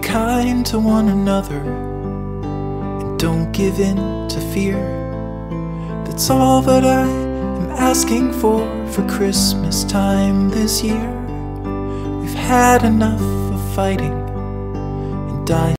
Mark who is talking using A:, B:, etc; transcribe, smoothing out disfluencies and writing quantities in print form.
A: kind to one another, and don't give in to fear. That's all that I am asking for Christmas time this year. We've had enough of fighting and dying.